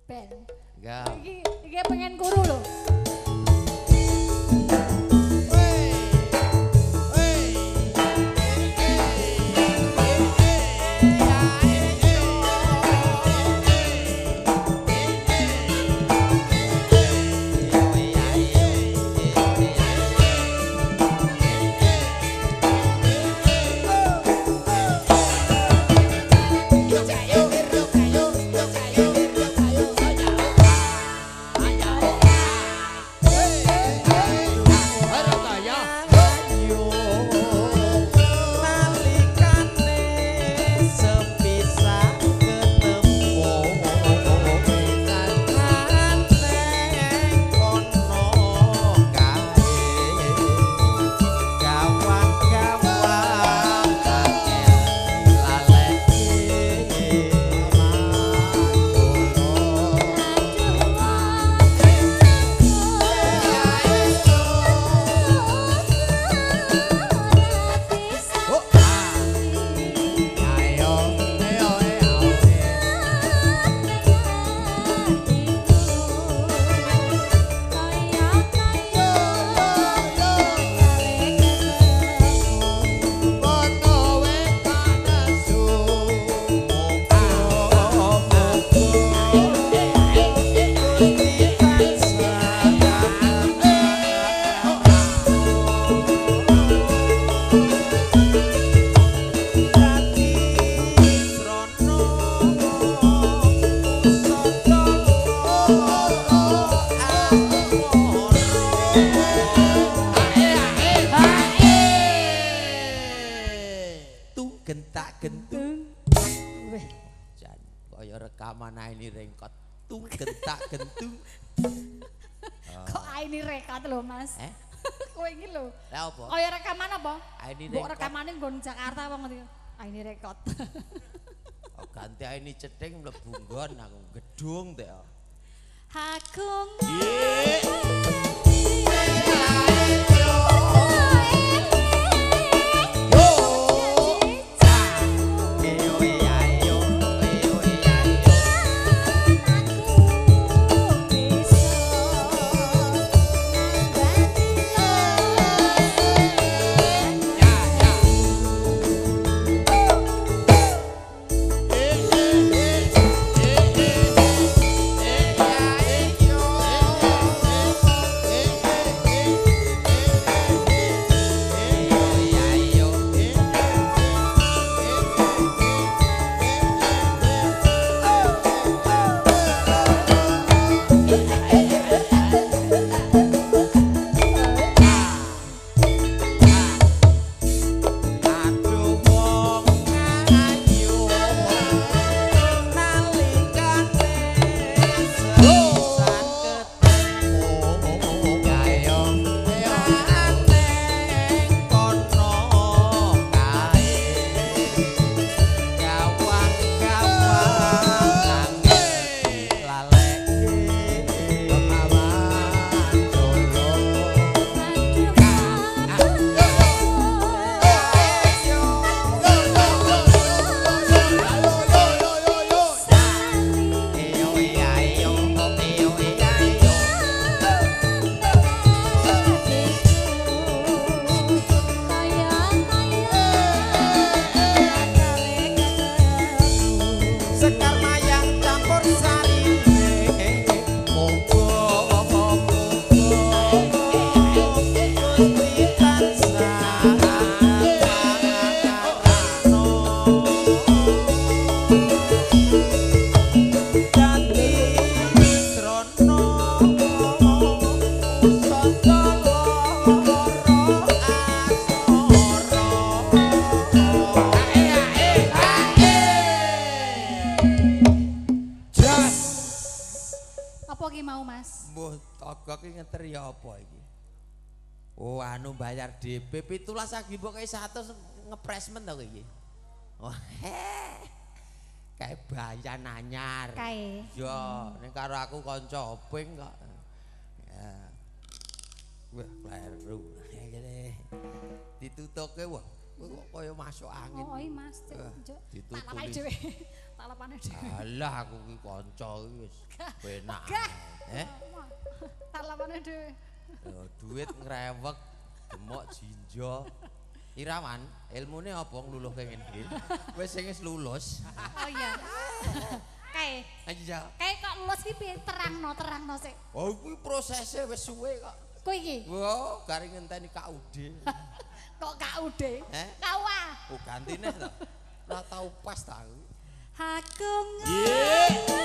Ben. Enggak. Iki pengen kuru lho. Rekaman ini rengkot tuh gentak gentung. Kok ini rekat lho Mas? Kowe iki lho. Lah apa? Kaya rekaman apa? Ini Mbok rengkot. rekamane nggon Jakarta apa ngerti? Ini rekod. Oh, ganti ini cething mlebu nggon aku gedung teh. Aku Togok iki ngeteri apa iki? Oh, anu bayar DP 17 lagi pokoke 100 ngepresmen to iki. Oh, kayak bayan anyar. Kae. Yo, ning karo aku kanca oping kok. Ya. Wah, kleru. Ditutuke wah. Kok kaya masuk angin. Oh, iya Mas. Tak Ditutuki. lapai dhewe. tak lepane dhewe. Alah aku ki kanca iki wis penak. Tak lepane dhewe. Duit ngrewek, demok jinjo. Irawan, ilmune apa ngluluhke ngene iki? Wis sing wis lulus. Oh iya. Kae. Iya. Kae kok lulus ki piye terangno sik. Oh kuwi prosese wis suwe kok. Kowe iki. Wo, garing ngenteni KUD. Kok KUD? Eh? Kawah. Oh gantine to. Ora tau pas ta aku. Aku